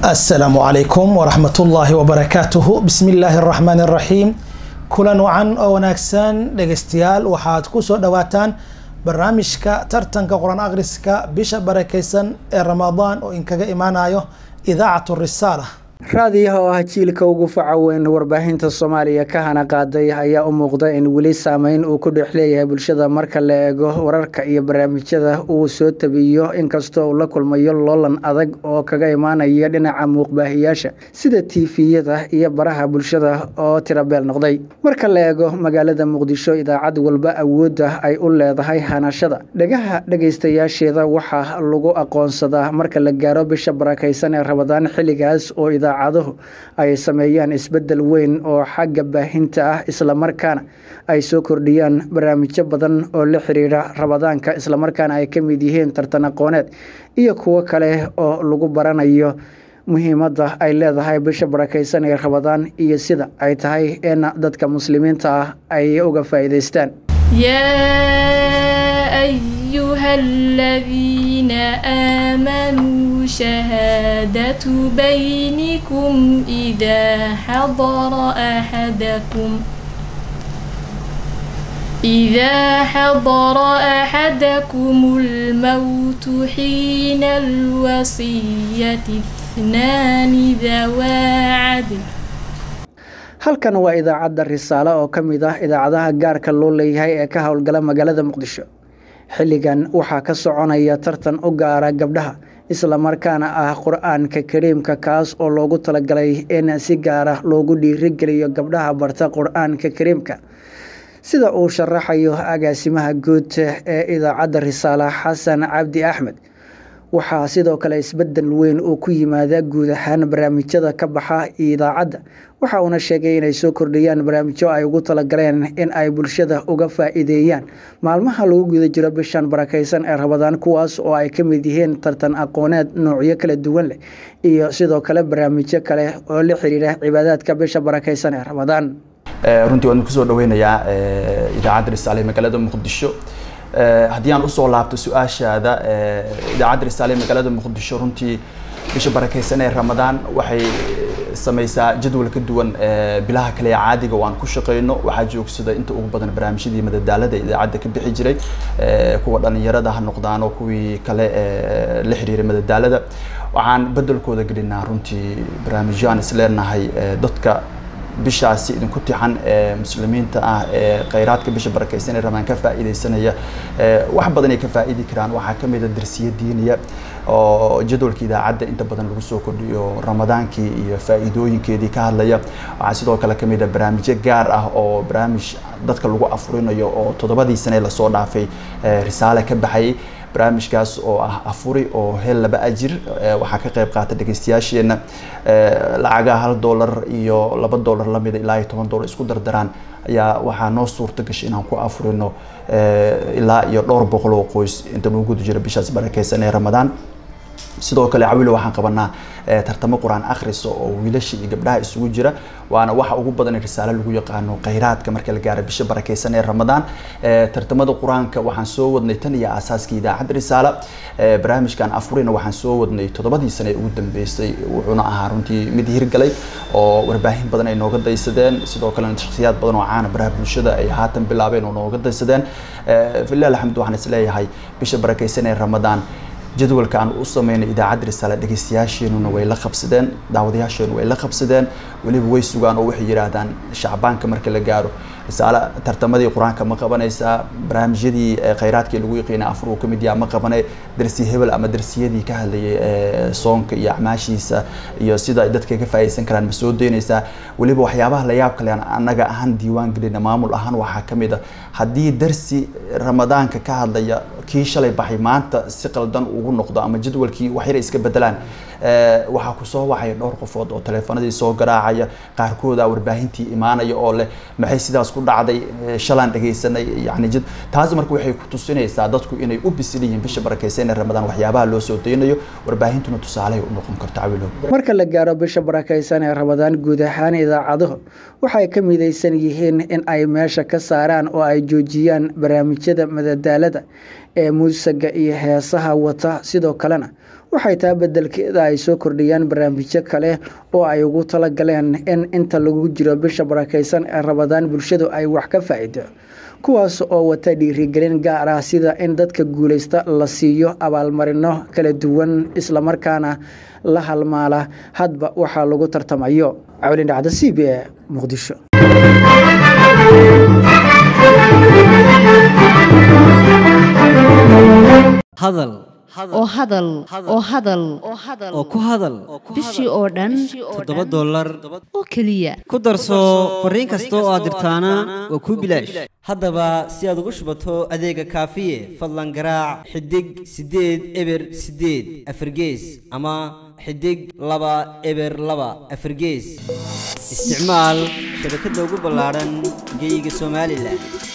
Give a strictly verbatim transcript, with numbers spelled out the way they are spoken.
السلام عليكم ورحمة الله وبركاته. بسم الله الرحمن الرحيم. كلا وعن أو ناكسان دقستيال وحاد كوسو دواتان برنامجك ترتنك قرآن أغرسك بش بركيسان رمضان وإنك إيمانايو إذاعة الرسالة raadiyaha oo ah jiilka ugu faca weyn warbaahinta Soomaaliya ka hana qaaday ayaa u muuqda in wali saameyn uu ku dhex leeyahay bulshada marka la eego wararka iyo barnaamijyada uu soo tabiyo inkastoo la kulmayo loolan adag oo kaga imaanaya dhinaca muuqbaahiyaasha sida T V-yada iyo baraha bulshada oo tirabeel noqday marka la eego magaalada Muqdisho idaacad walba awoodda ay u leedahay hanashada dhagaha dhageystayaasheeda waxa lagu aqoonsadaa marka la gaaro bisha barakeysan ee Ramadaan xilligaas oo idaacadahu ay sameeyaan isbedel weyn oo xagga baahinta ah isla markaana ay soo kordhiyaan barnaamijyo badan oo la xiriira Ramadaanka isla markaana ay ka mid yihiin tartan aqooneed iyo kuwa kale oo lagu baranayo muhiimadda ay leedahay bisha barakeysan ee Ramadaan iyo sida ay tahay in dadka muslimiinta ah ay uga faa'iideystaan أيها الذين آمنوا شهادة بينكم إذا حضر أحدكم إذا حضر أحدكم الموت حين الوصية اثنان ذوى عدل. halkan waa idaacadda Risaalo oo kamid ah idaacadaha gaarka loo leeyahay ee ka howlgala magaalada Muqdisho. xilligan waxa ka soconaya tartan u gaara gabdhaha isla markaana ah Qur'aanka Kariimka kaas oo loogu talagalay in si gaar ah loogu dhiirigeliyo gabdhaha barta Qur'aanka Kariimka sida uu sharaxayo agaasimaha guud ee idaacadda Risaalo Xasan Cabdi Axmed. waxaa sidoo kale isbedel weyn oo ku yimaada guud ahaan barnaamijyada ka baxa idaacadda waxa uu sheegay inay soo kordhiyaan barnaamijyo ay ugu talagaleen in ay bulshada uga faa'iideeyaan maalmaha lagu guda jiro bishan barakeysan ee Ramadaan kuwaas oo ay ka mid yihiin tartan aqooneed noocyo kala duwan leh iyo sidoo kale barnaamijyo kale oo la xiriira cibaadadka bisha barakeysan ee Ramadaan. runtii waan ku soo dhaweynayaa idaacadda Risaalo magaalada Muqdisho. haddii aan u soo laabto su'aashaada idaacadda Risaalo magaalada Muqdisho runtii bisha barakeysan ee Ramadaan waxay sameysaa jadwal ka duwan bilaha kale ee caadiga waan ku shaqeyno waxa joogsada inta ugu badan barnaamijyadii madadaalada idaacadda ka bixi jiray kuwa dhalinyarada ha noqdaan oo kuwii kale la xiriiray madadaalada waxaan bedelkooda gelinaa runtii barnaamijyo aan isleenahay dadka bishaasi idinku tixan ee muslimiinta ah ee khayraadka bisha barakeysan ee Ramadaan ka faa'iideysanaya wax badan ay ka faa'iidi karaan waxa kamid ah darsiyo diiniya oo jadwalka idaacadda inta badan lagu soo kordhiyo Ramadaankii iyo faa'iidooyinkeedii ka hadlaya waxa sidoo kale kamid ah barnaamijyo gaar ah oo barnaamij dadka lagu afurinayo oo toddobadii sano la soo dhaafay Risaalo ka baxay barnaamijkaas oo ah afuri oo hel laba ajir waxa ka qayb qaata dhageystayaasheena lacaga hal dollar iyo laba dollar la mid ilaa toban dollar isku dardaraan ayaa waxa noo suurta gashay inaan ku afurino ilaa iyo dhowr boqol oo qoys inta lagu guda jiro bishaas barakeysan ee Ramadaan. sidoo kale cawilo waxaan qabanaa tartamo Qur'aan akhris oo wiilasha iyo gabdhaha isugu jira waana waxa ugu badan Risaalo lagu yaqaano khayraadka marka la gaaro bisha barakeysan ee Ramadaan. tartamada Qur'aanka waxaan soo wadnay tan iyo asaaskii idaacadda Risaalo barnaamijkan afurina waxaan soo wadnay toddobadii sano ee ugu dambeysay wuxuuna ahaa runtii mid hirgalay oo warbaahin badan ay nooga daysadeen sidoo kale shakhsiyaad badan oo caan baraha bulshada ay haatan bilaabeen oo nooga daysadeen. fillahi alxamdu waxaan isleeyahay bisha barakeysan ee Ramadaan jadwalka aan u sameeyay idaacadda Risaalo dhageystayaasheenu way la qabsadeen daawadayaasheenu way la qabsadeen waliba way sugaan oo waxay yiraahdaan Shacbaanka marka la gaaro Risaalo tartamadii Qur'aanka ma qabanaysa barnaamijyadii khayraadka lagu yaqaan afur oo kamid yahay ma qabanay darsi hebel ama darsiyadii ka hadlayay soonka iyo acmaashiisa iyo sida ay dadka ka faa'iideysan karaan ma soo deynaysa waliba waxyaabaha la yaab kale anaga ahaan diiwaan gelina maamul ahaan waxa kamid ah haddii darsi Ramadaanka ka hadlaya kii shalay baxay maanta si qaldan ugu noqdo ama jadwalkii wax yar iska bedelaan waxa ku soo waxay dhowr qofood oo telefoonadii soo garaacaya qaarkood ah warbaahintii imaanaya oo leh maxay sidaas ku dhacday shalaan dhageysanay yani jid taas marka waxay ku tusinaysaa dadku inay u bisiliyiin bisha barakeysan ee Ramadaan waxyaabaha loo soo deynayo warbaahintuna tusaale u noqon karto cawilo. marka la gaaro bisha barakeysan ee Ramadaan guud ahaan idaacaduhu waxay ka midaysan yihiin in ay meesha ka saaraan oo ay joojiyaan barnaamijyada madadaalada ee muusiga iyo heesaha wata sidoo kalena waxay taa bedelkeeda ay soo kordhiyaan barnaamijyo kale oo ay ugu talagaleen in inta lagu jiro bisha barakeysan ee Ramadaan bulshadu ay wax ka faa'iido kuwaas oo wata dhiirigelin gaar ah sida in dadka guuleysta la siiyo abaalmarino kala duwan isla markaana la halmaala hadba waxa lagu tartamayo Cawlin Dhacda C B A Muqdisho hadal oo hadal oo hadal oo ku hadal bishii oo dhan toddoba dollar oo kaliya ku darso fariin kasta oo aad dirtaana waa ku bilaash haddaba si aad ugu shubato adeega kaafiye fadlan garaac xidig sideed eber sideed afargees ama xidig laba eber laba afargees isticmaal shabakadda ugu ballaaran geyga Soomaaliland